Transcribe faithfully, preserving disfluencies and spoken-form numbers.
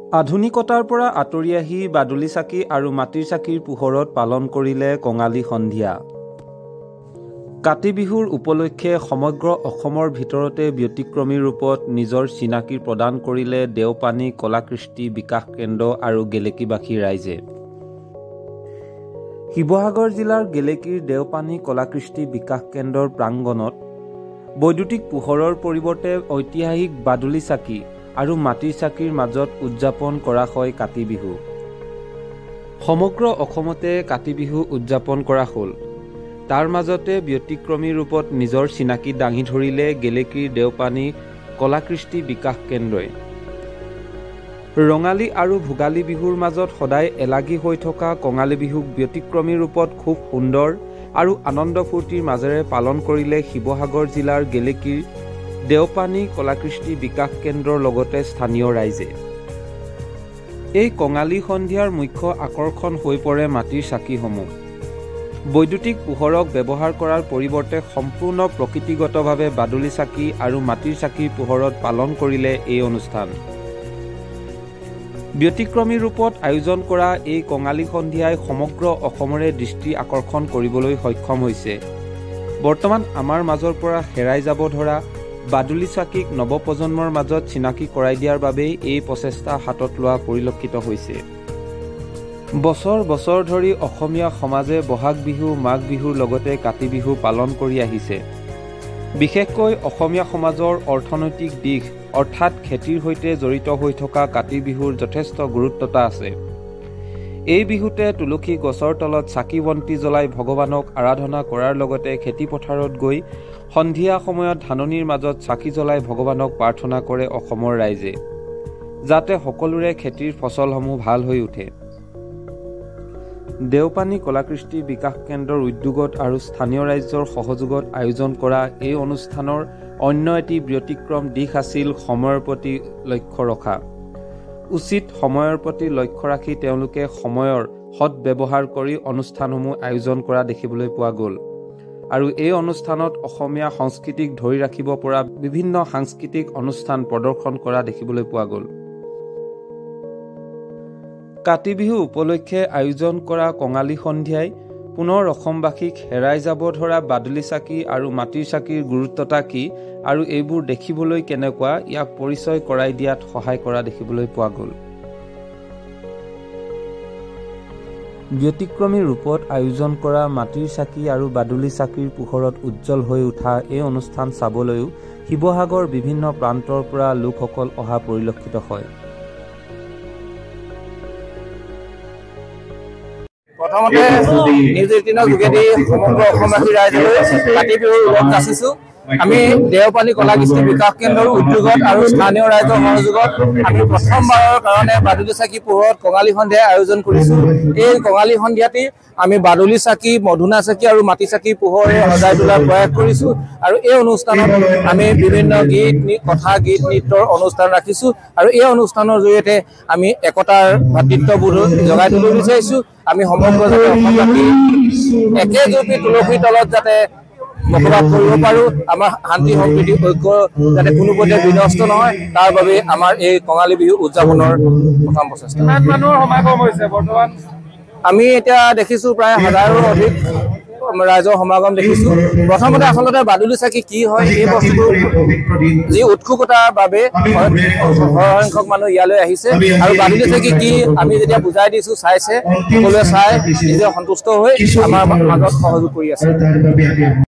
আধুনিকতাৰ পৰা আঁতৰি আহি বাদুলি চাকি আৰু মাটিৰ চাকিৰ পোহৰত পালন কৰিলে কঙালী সন্ধিয়া। কাতি বিহুৰ উপলক্ষে সমগ্ৰ অসমৰ ভিতৰতে ব্যতিক্ৰমী ৰূপত নিজৰ চিনাকি প্ৰদান কৰিলে দেওপানী কলাকৃষ্টি বিকাশ কেন্দ্ৰ আৰু গেলেকীবাসী ৰাইজে। শিৱসাগৰ জিলাৰ গেলেকীৰ দেওপানী কলাকৃষ্টি বিকাশ কেন্দ্ৰৰ প্ৰাংগণত বৈদ্যুতিক পোহৰৰ পৰিৱৰ্তে ঐতিহাসিক বাদুলি চাকি আৰু মাটিৰ চাকিৰ মাজত উদযাপন কৰা হয় কাতি বিহু। সমগ্ৰ অসমতে কাতি বিহু উদযাপন কৰা হ'ল। তাৰ মাজতে ব্যতিক্ৰমী ৰূপত নিজৰ চিনাকি দাঙি ধৰিলে গেলেকীৰ দেওপানী কলাকৃষ্টি বিকাশ কেন্দ্ৰই। ৰঙালী আৰু ভোগালী বিহুৰ মাজত সদায় এলাগী হৈ থকা কঙালী বিহুক ব্যতিক্ৰমী ৰূপত খুব সুন্দৰ আৰু আনন্দ ফূৰ্তিৰ মাজেৰে পালন কৰিলে শিৱসাগৰ জিলাৰ গেলেকীৰ দেওপানী কলাকৃষ্টি বিকাশ কেন্দ্ৰৰ লগতে স্থানীয় ৰাইজে। এই কঙালী সন্ধিয়াৰ মুখ্য আকৰ্ষণ হৈ পৰে মাটিৰ চাকিসমূহ। বৈদ্যুতিক পোহৰক ব্যৱহাৰ কৰাৰ পৰিৱৰ্তে সম্পূৰ্ণ প্ৰকৃতিগতভাৱে বাদুলি চাকি আৰু মাটিৰ চাকিৰ পোহৰত পালন কৰিলে এই অনুষ্ঠান। ব্যতিক্ৰমী ৰূপত আয়োজন কৰা এই কঙালী সন্ধিয়াই সমগ্ৰ অসমৰে দৃষ্টি আকৰ্ষণ কৰিবলৈ সক্ষম হৈছে। বৰ্তমান আমাৰ মাজৰ পৰা হেৰাই যাব ধৰা বাদুলি চাকিক নৱপ্ৰজন্মৰ মাজত চিনাকি কৰাই দিয়াৰ বাবেই এই প্ৰচেষ্টা হাতত লোৱা পৰিলক্ষিত হৈছে। বছৰ বছৰ ধৰি অসমীয়া সমাজে বহাগ বিহু মাঘ বিহুৰ লগতে কাতি বিহু পালন কৰি আহিছে। বিশেষকৈ অসমীয়া সমাজৰ অৰ্থনৈতিক দিশ অৰ্থাৎ খেতিৰ সৈতে জড়িত হৈ থকা কাতি বিহুৰ যথেষ্ট গুৰুত্বতা আছে। এই বিহুতে তুলসী গছৰ তলত চাকি বন্তি জ্বলাই ভগৱানক আৰাধনা কৰাৰ লগতে খেতিপথাৰত গৈ সন্ধিয়া সময়ত ধাননিৰ মাজত চাকি জ্বলাই ভগৱানক প্ৰাৰ্থনা কৰে অসমৰ ৰাইজে, যাতে সকলোৰে খেতিৰ ফচলসমূহ ভাল হৈ উঠে। দেওপানী কলাকৃষ্টি বিকাশ কেন্দ্ৰৰ উদ্যোগত আৰু স্থানীয় ৰাইজৰ সহযোগত আয়োজন কৰা এই অনুষ্ঠানৰ অন্য এটি ব্যতিক্ৰম দিশ আছিল সময়ৰ প্ৰতি লক্ষ্য ৰখা। উচিত সময়ৰ প্ৰতি লক্ষ্য ৰাখি তেওঁলোকে সময়ৰ সৎ ব্যৱহাৰ কৰি অনুষ্ঠানসমূহ আয়োজন কৰা দেখিবলৈ পোৱা গ'ল। আৰু এই অনুষ্ঠানত অসমীয়া সংস্কৃতিক ধৰি ৰাখিব পৰা বিভিন্ন সাংস্কৃতিক অনুষ্ঠান প্ৰদৰ্শন কৰা দেখিবলৈ পোৱা গ'ল। কাতি বিহু উপলক্ষে আয়োজন কৰা কঙালী সন্ধিয়াই পুনৰ অসমবাসীক হেৰাই যাব ধৰা বাদুলি চাকি আৰু মাটিৰ চাকিৰ গুৰুত্বতা কি আৰু এইবোৰ দেখিবলৈ কেনেকুৱা ইয়াক পৰিচয় কৰাই দিয়াত সহায় কৰা দেখিবলৈ পোৱা গ'ল। ব্যতিক্ৰমী ৰূপত আয়োজন কৰা মাটিৰ চাকি আৰু বাদুলি চাকিৰ পোহৰত উজ্জ্বল হৈ উঠা এই অনুষ্ঠান চাবলৈও শিৱসাগৰ বিভিন্ন প্ৰান্তৰ পৰা লোকসকল অহা পৰিলক্ষিত হয়। প্ৰথমতে নিউজ এইটিনৰ যোগেদি সমগ্ৰ অসমবাসী ৰাইজলৈ কাতি বিহুৰ ওলগ যাচিছোঁ। আমি দেওপানী কলাকৃষ্টি বিকাশ কেন্দ্ৰৰ উদ্যোগত আৰু স্থানীয় ৰাইজৰ সহযোগত আমি প্ৰথমবাৰৰ কাৰণে বাদুলি চাকি পোহৰত কঙালী সন্ধিয়া আয়োজন কৰিছোঁ। এই কঙালী সন্ধিয়াটি আমি বাদুলি চাকি মধুনা চাকি আৰু মাটি চাকি পোহৰে সজাই তোলাৰ প্ৰয়াস কৰিছোঁ। আৰু এই অনুষ্ঠানত আমি বিভিন্ন গীত কথা গীত নৃত্যৰ অনুষ্ঠান ৰাখিছোঁ। আৰু এই অনুষ্ঠানৰ জৰিয়তে আমি একতাৰ ভাতৃত্ববোধ জগাই তুলিব বিচাৰিছোঁ। আমি সমগ্ৰ যাতে অসমবাসী একেজোপি তুলসীৰ তলত যাতে বসবাস কৰিব পাৰোঁ, আমাৰ শান্তি সম্প্ৰীতি ঐক্য যাতে কোনো পধ্যে বিনষ্ট নহয়, তাৰ বাবে আমাৰ এই কঙালী বিহু উদযাপনৰ প্ৰথম প্ৰচেষ্টা। মানুহৰ সমাগম হৈছে বৰ্তমান আমি এতিয়া দেখিছোঁ প্ৰায় হাজাৰৰ অধিক ৰাইজৰ সমাগম দেখিছোঁ। প্ৰথমতে আচলতে বাদুলি চাকি কি হয় এই বস্তুটো যি উৎসুকতাৰ বাবে সংখ্যক মানুহ ইয়ালৈ আহিছে। আৰু বাদুলি চাকি কি আমি যেতিয়া বুজাই দিছোঁ চাইছে, সকলোৱে চাই নিজে সন্তুষ্ট হৈ আমাৰ মাজত সহযোগ কৰি আছে।